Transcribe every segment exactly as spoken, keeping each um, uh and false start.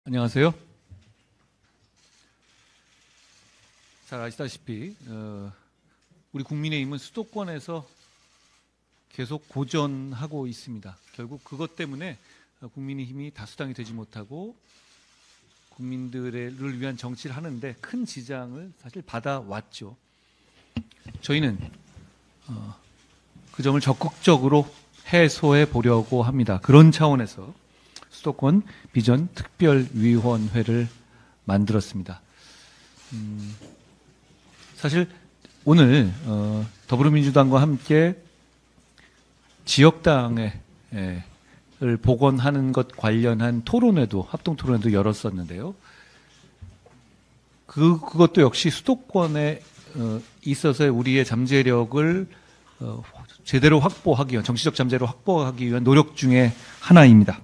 안녕하세요. 잘 아시다시피 어, 우리 국민의힘은 수도권에서 계속 고전하고 있습니다. 결국 그것 때문에 국민의힘이 다수당이 되지 못하고 국민들을 위한 정치를 하는데 큰 지장을 사실 받아왔죠. 저희는 어, 그 점을 적극적으로 해소해 보려고 합니다. 그런 차원에서 수도권 비전 특별위원회를 만들었습를 음, 사실 오늘 어, 더불어민주당과 함께 지역당을 복원하는 것 관련한 토론회도 합동 토론회도 열었었는데요. 그 그것도 역시 수도권에 어, 있어서의 우리의 잠재력을 어, 제대로 확보하기 위한 정치적 잠재력을 확보하기 위한 노력 중에 하나입니다.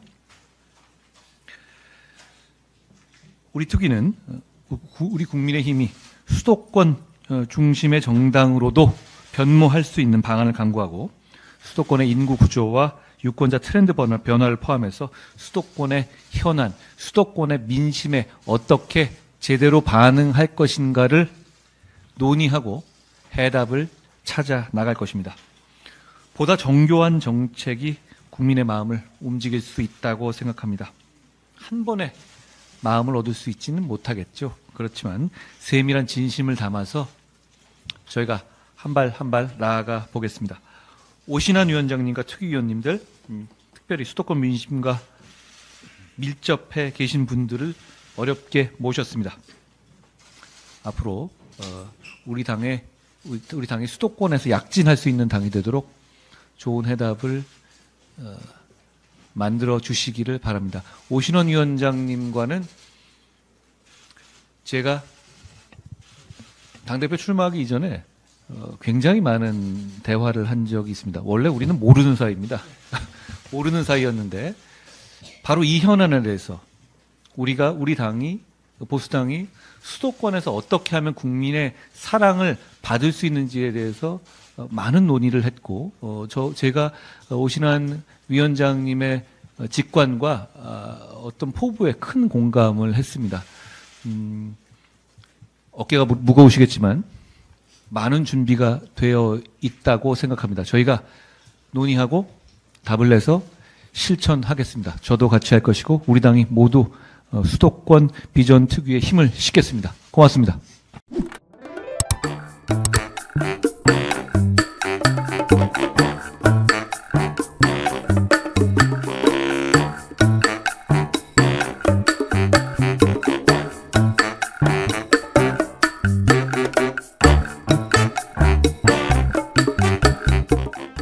우리 특위는 우리 국민의힘이 수도권 중심의 정당으로도 변모할 수 있는 방안을 강구하고 수도권의 인구 구조와 유권자 트렌드 변화를 포함해서 수도권의 현안, 수도권의 민심에 어떻게 제대로 반응할 것인가를 논의하고 해답을 찾아 나갈 것입니다. 보다 정교한 정책이 국민의 마음을 움직일 수 있다고 생각합니다. 한 번에 마음을 얻을 수 있지는 못하겠죠. 그렇지만 세밀한 진심을 담아서 저희가 한 발 한 발 나아가 보겠습니다. 오신환 위원장님과 특위위원님들, 음, 특별히 수도권 민심과 밀접해 계신 분들을 어렵게 모셨습니다. 앞으로 어, 우리 당의 우리, 우리 당이 수도권에서 약진할 수 있는 당이 되도록 좋은 해답을 어, 만들어 주시기를 바랍니다. 오신환 위원장님과는 제가 당대표 출마하기 이전에 어, 굉장히 많은 대화를 한 적이 있습니다. 원래 우리는 모르는 사이입니다. 모르는 사이였는데 바로 이 현안에 대해서 우리가 우리 당이 보수당이 수도권에서 어떻게 하면 국민의 사랑을 받을 수 있는지에 대해서 어, 많은 논의를 했고 어, 저 제가 오신환 위원장님의 직관과 어, 어떤 포부에 큰 공감을 했습니다. 음, 어깨가 무, 무거우시겠지만 많은 준비가 되어 있다고 생각합니다. 저희가 논의하고 답을 내서 실천하겠습니다. 저도 같이 할 것이고 우리 당이 모두 어, 수도권 비전 특위의 힘을 싣겠습니다. 고맙습니다.